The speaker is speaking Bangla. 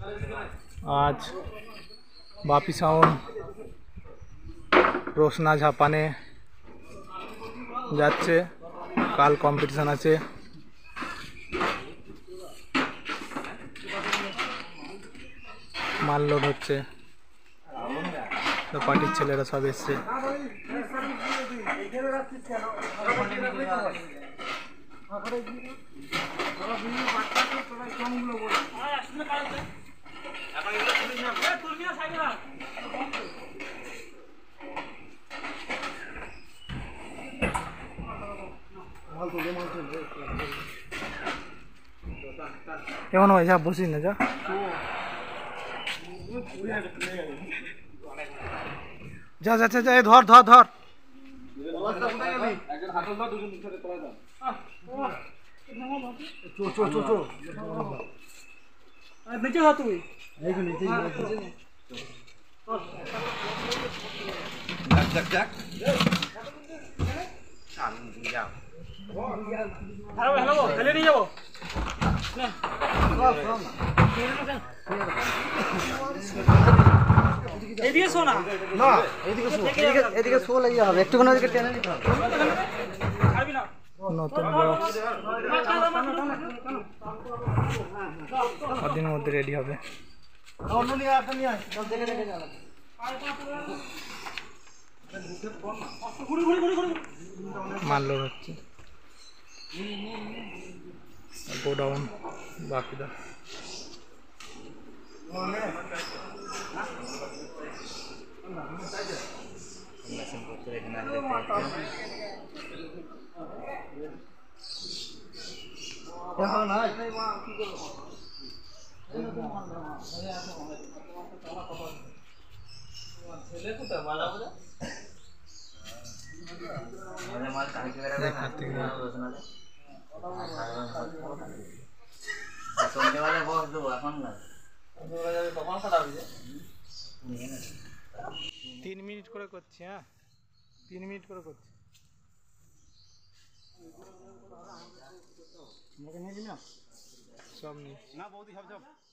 आज बापी साउंड रोशना झापाने যাচ্ছে কাল কম্পিটিশন আছে মাল লোড হচ্ছে তো পার্টির ছেলেরা সব এসছে কেমন হয় যা বসি না যা যা যা যা ধর ধর ধর এদিকে শোনা না এদিকে শো লাগিয়ে হবে একটুখানি ওদিকে টেনে নিতে হবে নতুন বক্স কদিনের মধ্যে রেডি হবে মাল লোড হচ্ছে গোডাউন বাকিটা সন্ধ্যেবেলা বস দেবো এখন না 3 মিনিট করে করছি হ্যাঁ 3 মিনিট করে করছি সব নিয়ে না বৌদি সব